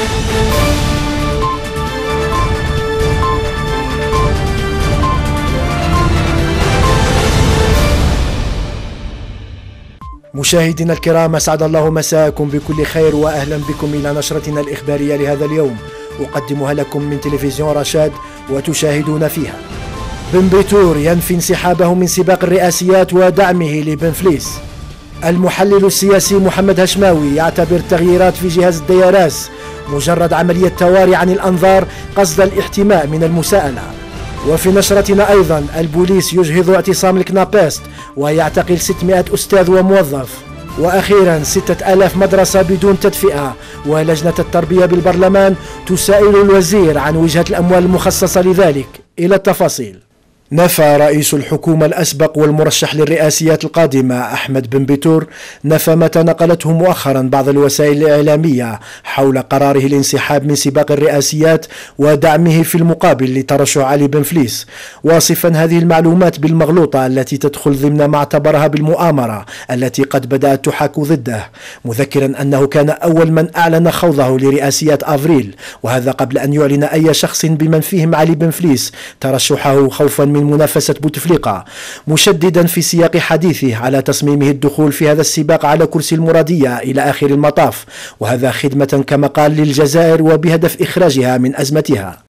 مشاهدينا الكرام، أسعد الله مساءكم بكل خير وأهلا بكم إلى نشرتنا الإخبارية لهذا اليوم، أقدمها لكم من تلفزيون رشاد وتشاهدون فيها: بن بيتور ينفي انسحابه من سباق الرئاسيات ودعمه لبن فليس. المحلل السياسي محمد هشماوي يعتبر التغييرات في جهاز الدياراس مجرد عملية تواري عن الأنظار قصد الاحتماء من المساءلة. وفي نشرتنا أيضا البوليس يجهض اعتصام الكنابست ويعتقل 600 أستاذ وموظف. وأخيرا 6000 مدرسة بدون تدفئة، ولجنة التربية بالبرلمان تسائل الوزير عن وجهة الأموال المخصصة لذلك. إلى التفاصيل. نفى رئيس الحكومة الأسبق والمرشح للرئاسيات القادمة أحمد بن بيتور ما تناقلته مؤخرا بعض الوسائل الإعلامية حول قراره الانسحاب من سباق الرئاسيات ودعمه في المقابل لترشح علي بن فليس، واصفا هذه المعلومات بالمغلوطة التي تدخل ضمن ما اعتبرها بالمؤامرة التي قد بدأت تحاك ضده، مذكرا أنه كان أول من أعلن خوضه لرئاسيات أفريل، وهذا قبل أن يعلن أي شخص بمن فيهم علي بن فليس ترشحه خوفا من منافسة بوتفليقة، مشددا في سياق حديثه على تصميمه الدخول في هذا السباق على كرسي المرادية إلى آخر المطاف، وهذا خدمة كما قال للجزائر وبهدف إخراجها من أزمتها.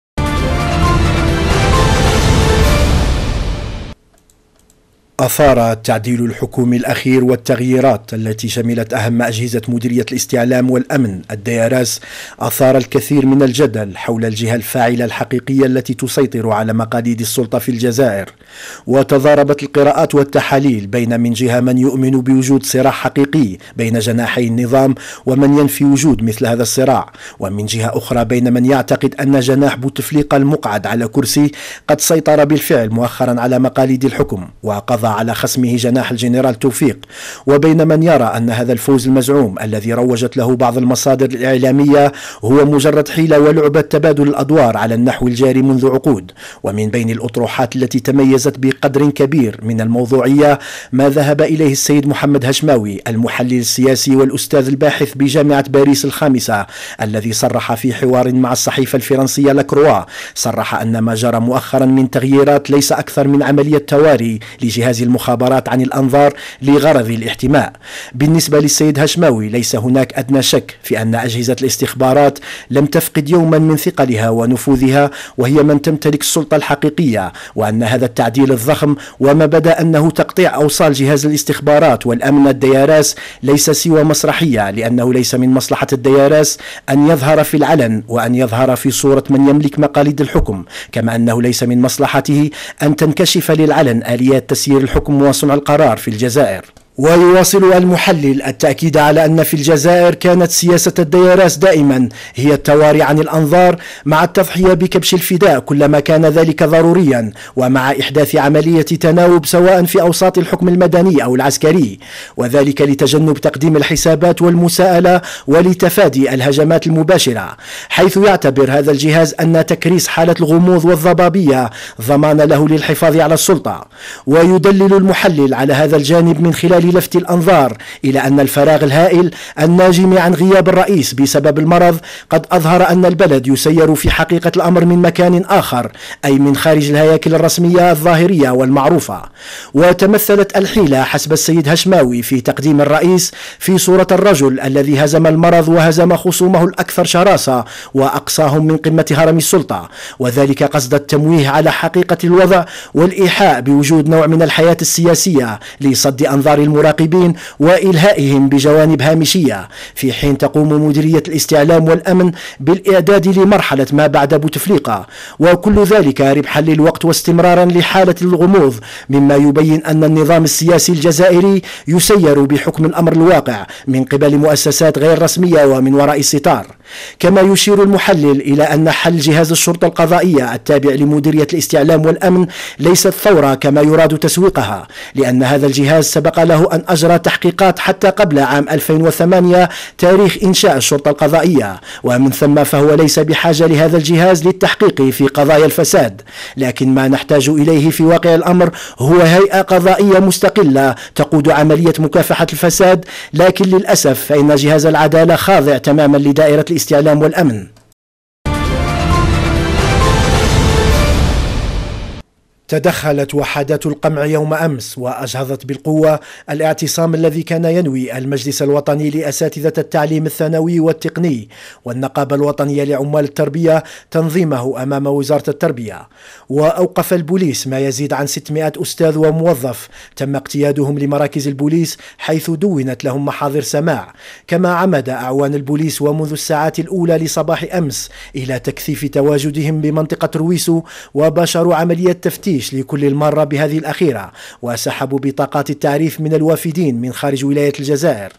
أثار التعديل الحكومي الأخير والتغييرات التي شملت أهم أجهزة مديرية الاستعلام والأمن الدياراس أثار الكثير من الجدل حول الجهة الفاعلة الحقيقية التي تسيطر على مقاليد السلطة في الجزائر، وتضاربت القراءات والتحاليل بين من جهة من يؤمن بوجود صراع حقيقي بين جناحي النظام ومن ينفي وجود مثل هذا الصراع، ومن جهة أخرى بين من يعتقد أن جناح بوتفليقة المقعد على كرسي قد سيطر بالفعل مؤخرا على مقاليد الحكم وقضى على خصمه جناح الجنرال توفيق، وبين من يرى أن هذا الفوز المزعوم الذي روجت له بعض المصادر الإعلامية هو مجرد حيلة ولعبة تبادل الأدوار على النحو الجاري منذ عقود. ومن بين الأطروحات التي تميزت بقدر كبير من الموضوعية ما ذهب إليه السيد محمد هشماوي المحلل السياسي والأستاذ الباحث بجامعة باريس الخامسة، الذي صرح في حوار مع الصحيفة الفرنسية لاكروا، صرح أن ما جرى مؤخرا من تغييرات ليس أكثر من عملية تواري لجهاز المخابرات عن الأنظار لغرض الاحتماء. بالنسبة للسيد هشماوي ليس هناك أدنى شك في أن أجهزة الاستخبارات لم تفقد يوما من ثقلها ونفوذها، وهي من تمتلك السلطة الحقيقية، وأن هذا التعديل الضخم وما بدا أنه تقطيع أوصال جهاز الاستخبارات والأمن الدياراس ليس سوى مسرحية، لأنه ليس من مصلحة الدياراس أن يظهر في العلن وأن يظهر في صورة من يملك مقاليد الحكم، كما أنه ليس من مصلحته أن تنكشف للعلن آليات تسيير الحكم وصنع القرار في الجزائر. ويواصل المحلل التأكيد على أن في الجزائر كانت سياسة الدياراس دائما هي التواري عن الأنظار مع التضحية بكبش الفداء كلما كان ذلك ضروريا، ومع إحداث عملية تناوب سواء في أوساط الحكم المدني أو العسكري، وذلك لتجنب تقديم الحسابات والمساءلة ولتفادي الهجمات المباشرة، حيث يعتبر هذا الجهاز أن تكريس حالة الغموض والضبابية ضمان له للحفاظ على السلطة. ويدلل المحلل على هذا الجانب من خلال لفت الأنظار إلى أن الفراغ الهائل الناجم عن غياب الرئيس بسبب المرض قد أظهر أن البلد يسير في حقيقة الأمر من مكان آخر، أي من خارج الهياكل الرسمية الظاهرية والمعروفة. وتمثلت الحيلة حسب السيد هشماوي في تقديم الرئيس في صورة الرجل الذي هزم المرض وهزم خصومه الأكثر شراسة وأقصاهم من قمة هرم السلطة، وذلك قصد التمويه على حقيقة الوضع والإيحاء بوجود نوع من الحياة السياسية لصد أنظار المراقبين وإلهائهم بجوانب هامشية، في حين تقوم مديرية الاستعلام والأمن بالإعداد لمرحلة ما بعد بوتفليقة، وكل ذلك ربحا للوقت واستمرارا لحالة الغموض، مما يبين أن النظام السياسي الجزائري يسير بحكم الأمر الواقع من قبل مؤسسات غير رسمية ومن وراء الستار. كما يشير المحلل إلى أن حل جهاز الشرطة القضائية التابع لمديرية الاستعلام والأمن ليست ثورة كما يراد تسويقها، لأن هذا الجهاز سبق له أن أجرى تحقيقات حتى قبل عام 2008 تاريخ إنشاء الشرطة القضائية، ومن ثم فهو ليس بحاجة لهذا الجهاز للتحقيق في قضايا الفساد، لكن ما نحتاج إليه في واقع الأمر هو هيئة قضائية مستقلة تقود عملية مكافحة الفساد، لكن للأسف فإن جهاز العدالة خاضع تماما لدائرة الاستعلام والأمن. تدخلت وحدات القمع يوم أمس وأجهضت بالقوة الاعتصام الذي كان ينوي المجلس الوطني لأساتذة التعليم الثانوي والتقني والنقابة الوطنية لعمال التربية تنظيمه أمام وزارة التربية. وأوقف البوليس ما يزيد عن 600 أستاذ وموظف تم اقتيادهم لمراكز البوليس حيث دونت لهم محاضر سماع. كما عمد أعوان البوليس ومنذ الساعات الأولى لصباح أمس إلى تكثيف تواجدهم بمنطقة رويسو وباشروا عملية تفتيش لكل المرة بهذه الأخيرة وسحبوا بطاقات التعريف من الوافدين من خارج ولاية الجزائر.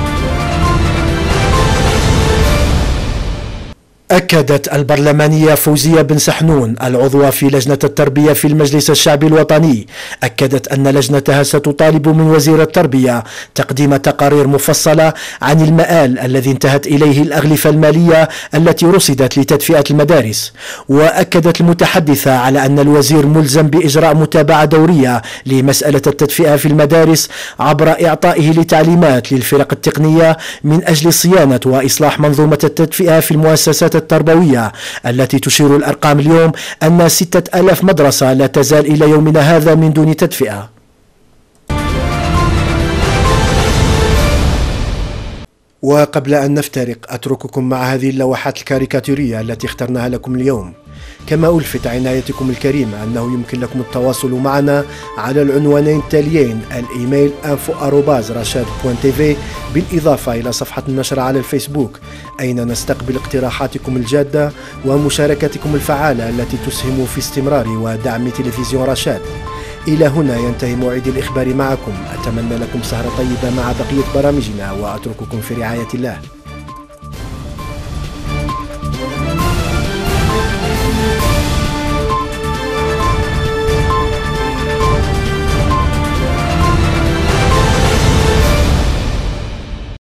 أكدت البرلمانية فوزية بن سحنون العضوة في لجنة التربية في المجلس الشعبي الوطني أكدت أن لجنتها ستطالب من وزير التربية تقديم تقارير مفصلة عن المآل الذي انتهت إليه الأغلفة المالية التي رصدت لتدفئة المدارس. وأكدت المتحدثة على أن الوزير ملزم بإجراء متابعة دورية لمسألة التدفئة في المدارس عبر إعطائه لتعليمات للفرق التقنية من أجل صيانة وإصلاح منظومة التدفئة في المؤسسات التربوية التي تشير الأرقام اليوم أن 6000 مدرسة لا تزال إلى يومنا هذا من دون تدفئة. وقبل أن نفترق أترككم مع هذه اللوحات الكاريكاتيرية التي اخترناها لكم اليوم. كما ألفت عنايتكم الكريمة أنه يمكن لكم التواصل معنا على العنوانين التاليين: الإيميل info@rashad.tv بالإضافة إلى صفحة النشر على الفيسبوك أين نستقبل اقتراحاتكم الجادة ومشاركتكم الفعالة التي تسهم في استمرار ودعم تلفزيون رشاد. إلى هنا ينتهي موعد الإخبار معكم. أتمنى لكم سهرة طيبة مع بقية برامجنا وأترككم في رعاية الله.